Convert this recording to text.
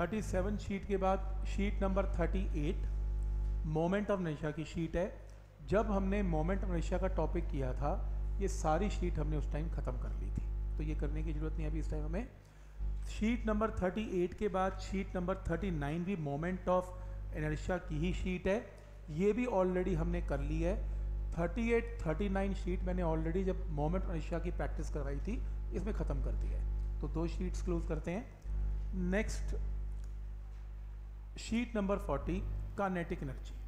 37 sheet के बाद sheet number 38 moment of inertia की शीट है। जब हमने मोमेंट ऑफ इनर्शिया का टॉपिक किया था ये सारी शीट हमने उस टाइम ख़त्म कर ली थी, तो ये करने की ज़रूरत नहीं है अभी इस टाइम हमें। शीट नंबर 38 के बाद शीट नंबर 39 भी मोमेंट ऑफ इनर्शिया की ही शीट है, ये भी ऑलरेडी हमने कर ली है। 38 39 शीट मैंने ऑलरेडी जब मोमेंट ऑफ इनर्शिया की प्रैक्टिस करवाई थी इसमें ख़त्म कर दिया है, तो 2 शीट्स क्लोज करते हैं। Next sheet number 40 kinetic energy.